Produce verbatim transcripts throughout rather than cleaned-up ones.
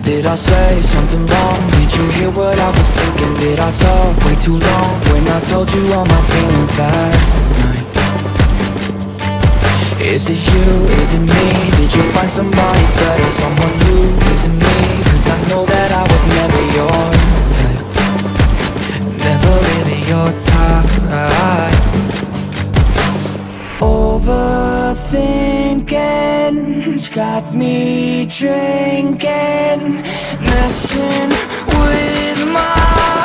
Did I say something wrong? Did you hear what I was thinking? Did I talk way too long when I told you all my feelings that night? Is it you? Is it me? Did you find somebody better? Someone new? Is it me? Cause I know that I was never your type. Never really your type. Overthinking's got me drinking, messing with my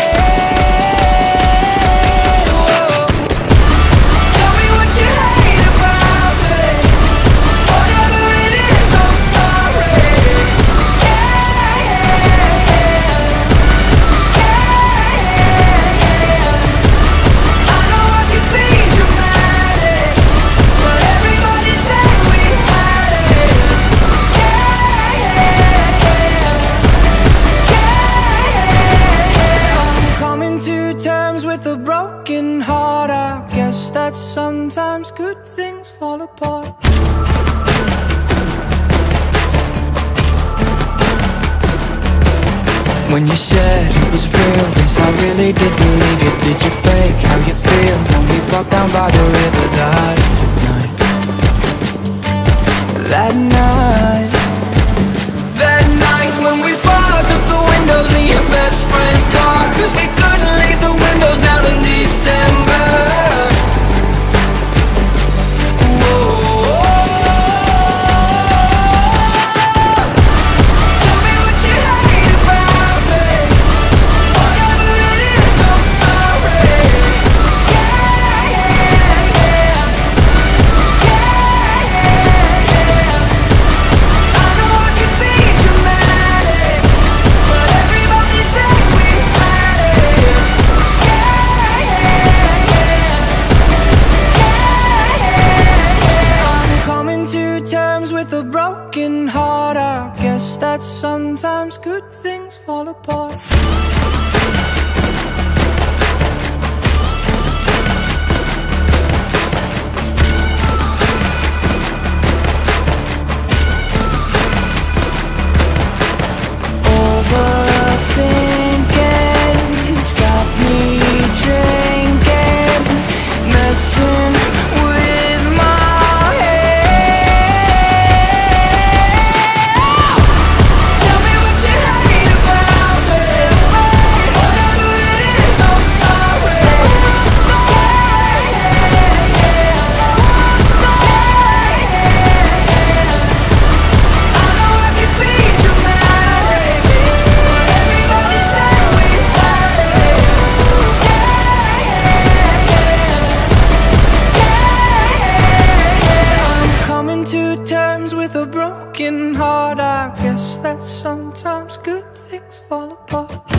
head. Whoa. Tell me what you hate about me. Whatever it is, I'm sorry. Yeah, yeah, yeah. Yeah, yeah. I know I can be dramatic, but everybody said we had it. Yeah, yeah, yeah. Yeah, yeah. I'm coming to terms with a broken heart. I guess that sometimes good things fall apart. When you said it was real, yes, I really did believe you. Did you fake how you feel when we walked down by the river that night? That night, that night when we fogged up the windows in your best friend's car, cause we couldn't leave the windows down in December. Whoa. Tell me what you hate about me. Whatever it is, I'm sorry. Yeah, yeah, yeah. Yeah, yeah, yeah. I know I can be dramatic, but everybody said we had it. Yeah, yeah, yeah. I'm coming to terms with a broken heart. I guess that sometimes good things fall apart. Overthinking's got me drinking, messing with my head. Tell me what you hate about me. Whatever it is, I'm sorry. I know I can be dramatic, but everybody said we had it. I'm coming to terms with a broken heart. I guess that sometimes good things fall apart.